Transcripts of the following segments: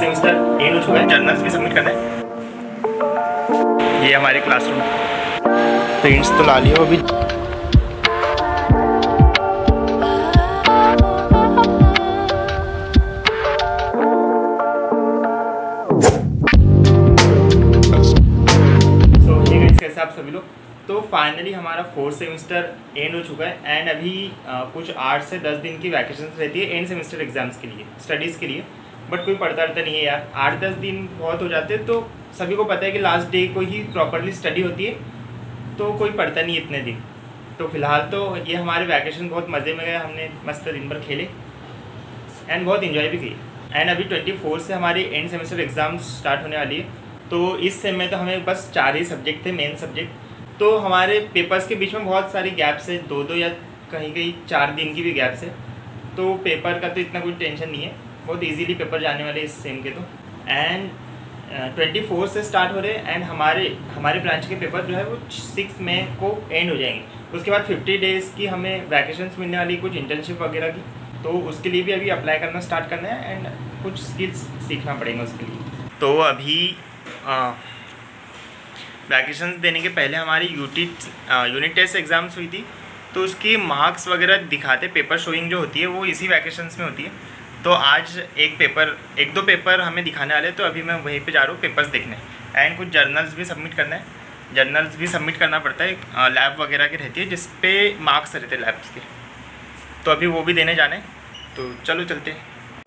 Semester and हो चुका है, जर्नल्स भी सबमिट करना है। ये हमारे क्लासरूम, प्रिंट्स तो ला लियो अभी। कैसे आप सभी लोग। तो फाइनली हमारा 4th सेमेस्टर एंड हो चुका है एंड अभी कुछ 8 से 10 दिन की वैकेशंस रहती है एंड सेमेस्टर एग्जाम्स के लिए, स्टडीज़ के लिए। बट कोई पढ़ता नहीं है यार, 8-10 दिन बहुत हो जाते हैं। तो सभी को पता है कि लास्ट डे को ही प्रॉपरली स्टडी होती है, तो कोई पढ़ता नहीं इतने दिन। तो फिलहाल तो ये हमारे वैकेशन बहुत मज़े में गए, हमने मस्त दिन भर खेले एंड बहुत इन्जॉय भी किए। एंड अभी 24 से हमारी एंड सेमेस्टर एग्ज़ाम्स स्टार्ट होने वाली है। तो इस सेम में तो हमें बस 4 ही सब्जेक्ट थे, मेन सब्जेक्ट। तो हमारे पेपर्स के बीच में बहुत सारी गैप्स है, 2-2 या कहीं 4 दिन की भी गैप्स है। तो पेपर का तो इतना कोई टेंशन नहीं है, बहुत इजीली पेपर जाने वाले इस सेम के तो। एंड 24 से स्टार्ट हो रहे हैं एंड हमारे ब्रांच के पेपर जो है वो 6 मई को एंड हो जाएंगे। उसके बाद 50 डेज़ की हमें वैकेशंस मिलने वाली, कुछ इंटर्नशिप वगैरह की। तो उसके लिए भी अभी अप्लाई करना स्टार्ट करना है एंड कुछ स्किल्स सीखना पड़ेगा उसके लिए। तो अभी वैकेशंस देने के पहले हमारी यूनिट टेस्ट एग्ज़ाम्स हुई थी, तो उसकी मार्क्स वगैरह दिखाते, पेपर शोइंग जो होती है वो इसी वैकेशंस में होती है। तो आज एक दो पेपर हमें दिखाने वाले, तो अभी मैं वहीं पे जा रहा हूँ पेपर्स देखने। एंड कुछ जर्नल्स भी सबमिट करना है, जर्नल्स भी सबमिट करना पड़ता है, लैब वगैरह की रहती है जिस पे मार्क्स रहते हैं लैब्स के। तो अभी वो भी देने जाना है, तो चलो चलते हैं।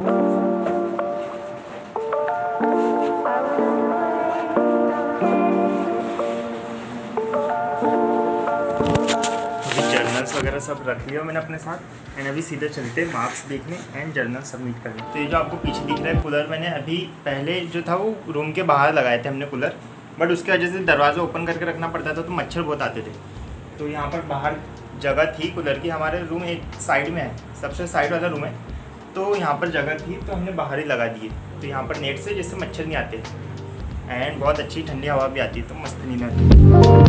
वगैरह सब रख लिया मैंने अपने साथ एंड अभी सीधे चलते मार्क्स देखने एंड जर्नल सबमिट करने। तो ये जो आपको पीछे दिख रहा है कूलर, मैंने अभी पहले जो था वो रूम के बाहर लगाए थे हमने कूलर, बट उसकी वजह से दरवाज़ा ओपन करके रखना पड़ता था तो मच्छर बहुत आते थे। तो यहाँ पर बाहर जगह थी कूलर की, हमारे रूम एक साइड में है, सबसे साइड वाला रूम है, तो यहाँ पर जगह थी तो हमने बाहर ही लगा दिए। तो यहाँ पर नेट से जिससे मच्छर नहीं आते एंड बहुत अच्छी ठंडी हवा भी आती है, तो मस्त नींद आती है।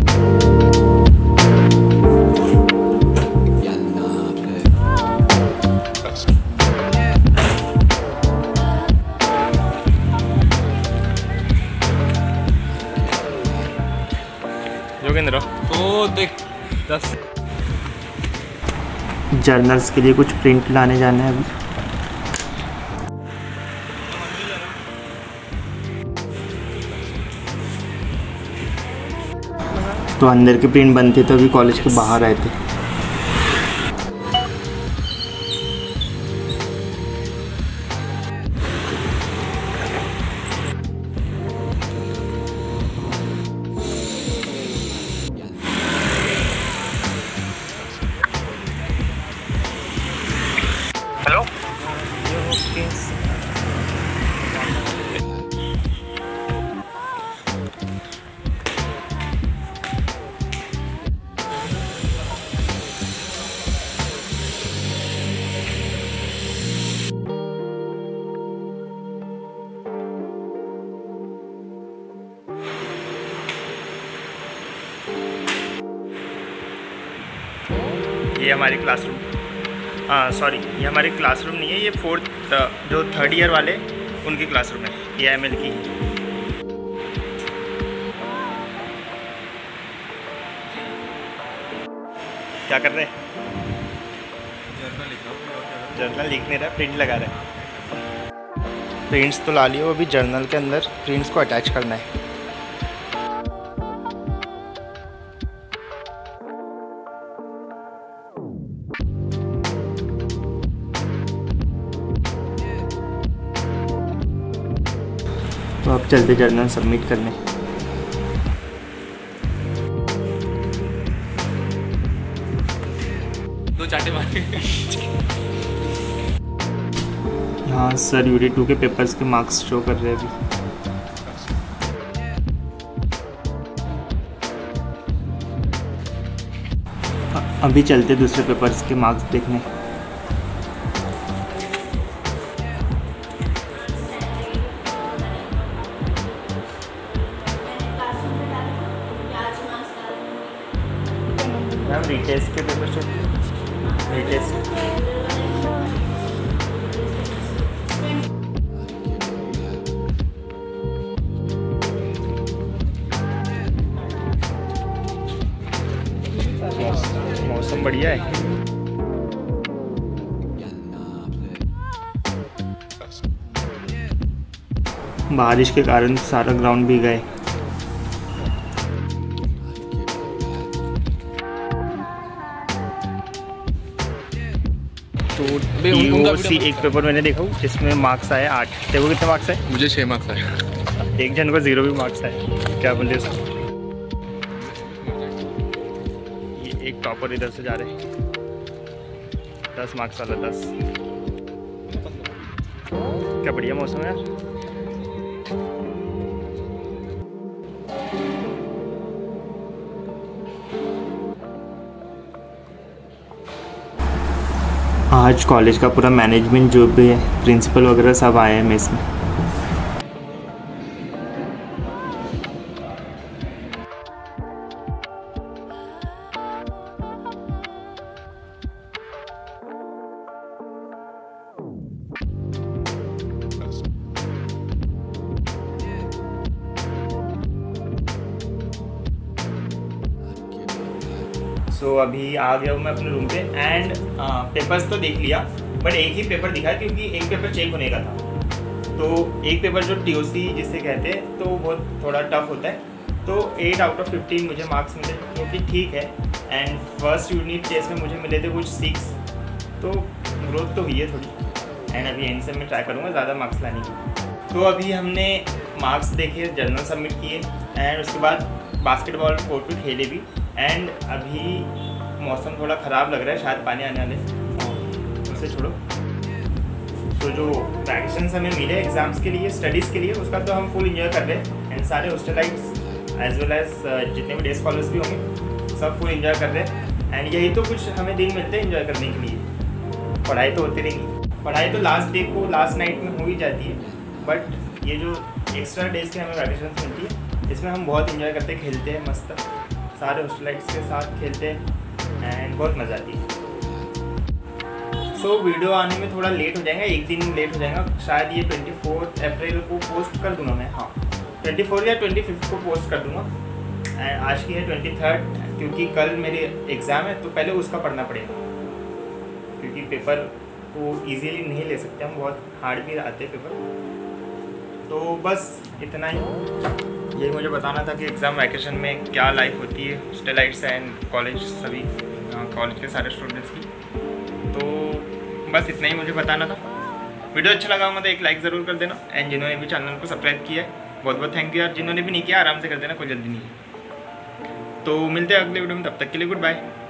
तो देख 10 जर्नल्स के लिए कुछ प्रिंट लाने जाना है अभी। तो अंदर के प्रिंट बंद थे तो अभी कॉलेज के बाहर आए थे। हेलो, ये हमारी क्लासरूम, सॉरी ये हमारी क्लासरूम नहीं है, ये 4th जो 3rd ईयर वाले उनकी क्लासरूम है, ये ML की है। क्या कर रहे हैं? जर्नल लिखने रहा, प्रिंट लगा रहे हैं। प्रिंट्स तो ला लियो अभी, जर्नल के अंदर प्रिंट्स को अटैच करना है। तो अब चलते जर्नल सबमिट करने। दो चाटे मारे। हाँ सर, यूनिट 2 के पेपर्स के मार्क्स शो कर रहे हैं अभी चलते दूसरे पेपर्स के मार्क्स देखने। मैम रीटेस्ट के पेपर चेक, रीटेस्ट बढ़िया है। बारिश के कारण सारा ग्राउंड भीग गए। तो DOC एक पेपर मैंने देखा जिसमें मार्क्स आए 8। देखो कितने मार्क्स आए? मुझे 6 मार्क्स आए। एक जन को 0 भी मार्क्स आए। क्या बोलते हो? ये एक टॉपर इधर से जा रहे हैं, 10 मार्क्स वाला 10। क्या बढ़िया मौसम है यार। आज कॉलेज का पूरा मैनेजमेंट जो भी है, प्रिंसिपल वगैरह सब आए हैं मेस में। सो अभी आ गया हूँ मैं अपने रूम पे एंड पेपर्स तो देख लिया, बट एक ही पेपर दिखा क्योंकि एक पेपर चेक होने का था। तो एक पेपर जो TOC जिसे कहते हैं तो वो थोड़ा टफ होता है। तो 8 आउट ऑफ 15 मुझे मार्क्स मिले, जो कि ठीक है। एंड फर्स्ट यूनिट टेस्ट में मुझे मिले थे कुछ 6, तो ग्रोथ तो हुई है थोड़ी। एंड अभी एंड से मैं ट्राई करूँगा ज़्यादा मार्क्स लाने की। तो अभी हमने मार्क्स देखे, जर्नल सबमिट किए एंड उसके बाद बास्केटबॉल कोर्ट पे खेले भी। एंड अभी मौसम थोड़ा ख़राब लग रहा है, शायद पानी आने वाले, उसे छोड़ो। तो जो वैकेशंस हमें मिले एग्ज़ाम्स के लिए, स्टडीज़ के लिए, उसका तो हम फुल इंजॉय कर रहे हैं। एंड सारे हॉस्टलाइट्स एज वेल एज जितने भी डे स्कॉलर्स भी होंगे सब फुल इंजॉय कर रहे हैं। एंड यही तो कुछ हमें दिन मिलते हैं इंजॉय करने के लिए। पढ़ाई तो होती रहेगी, पढ़ाई तो लास्ट डे को लास्ट नाइट में हो ही जाती है, बट ये जो एक्स्ट्रा डेज के हमें वैकेशंस मिलती है इसमें हम बहुत इंजॉय करते हैं, खेलते हैं मस्त, सारे हॉस्टलाइट्स के साथ खेलते हैं एंड बहुत मज़ा आती है। सो वीडियो आने में थोड़ा लेट हो जाएगा, एक दिन लेट हो जाएगा। शायद ये 24 अप्रैल को पोस्ट कर दूँगा मैं, हाँ 24 या 25 को पोस्ट कर दूँगा। एंड आज की है 23, क्योंकि कल मेरे एग्ज़ाम है तो पहले उसका पढ़ना पड़ेगा, क्योंकि पेपर को ईजीली नहीं ले सकते हम, बहुत हार्ड भी आते हैं पेपर। तो बस इतना ही, यही मुझे बताना था कि एग्ज़ाम वैकेशन में क्या लाइफ होती है हॉस्टलाइट्स एंड कॉलेज, सभी कॉलेज के सारे स्टूडेंट्स की। तो बस इतना ही मुझे बताना था। वीडियो अच्छा लगा होगा तो एक लाइक ज़रूर कर देना। एंड जिन्होंने भी चैनल को सब्सक्राइब किया है बहुत बहुत थैंक यू यार। जिन्होंने भी नहीं किया आराम से कर देना, कोई जल्दी नहीं है। तो मिलते हैं अगले वीडियो में, तब तक के लिए गुड बाय।